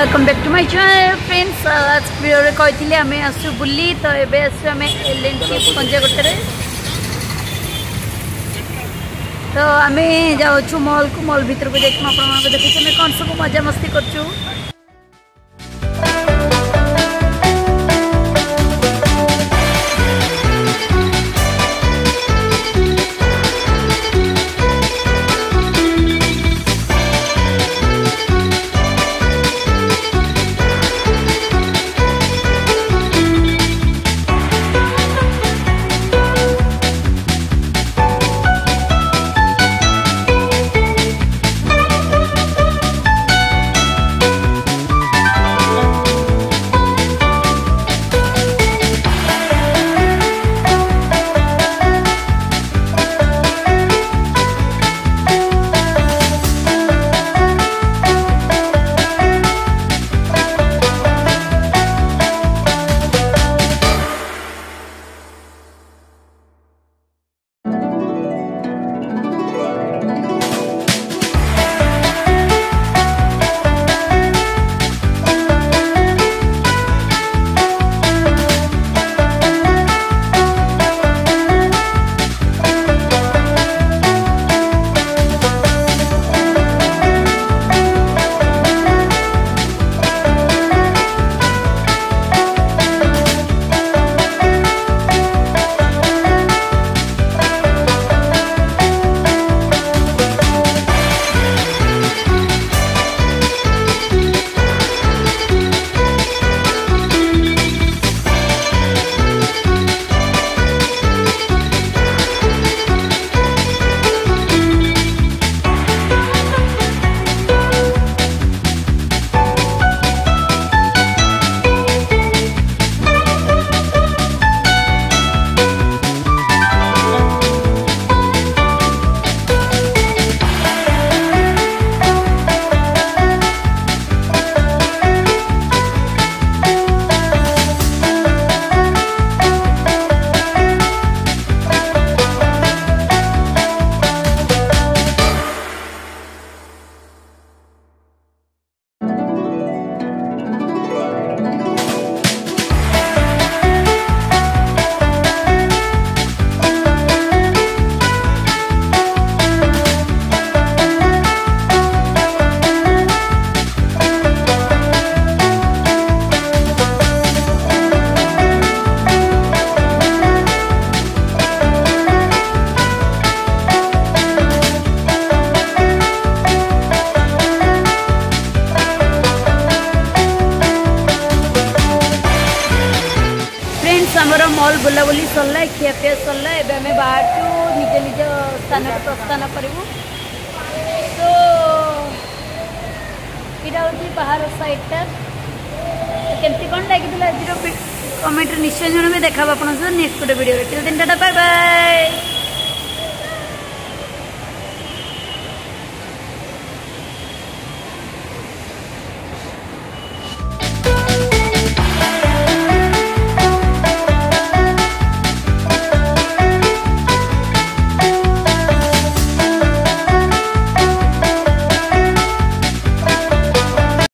Welcome back to my channel friends. आज video रे कहती आम आसु बुली तो एबे आसु आम LNT पंजागोटे तो आम जाऊँ मॉल को मॉल भीतर को देखूँ आप देखिए कौन सब मजा मस्ती करचु। आमर मॉल बुलाबुली सरला खियापिया सरला एबे आम बाहर निज निज स्थान प्रस्थान करूँ। तो यहाँ हूँ बाहर साइडटा केमती कौन लगी आज कमेंट निश्चय जन देखा आप नेक्स्ट गोटे video. Till then tata bye bye.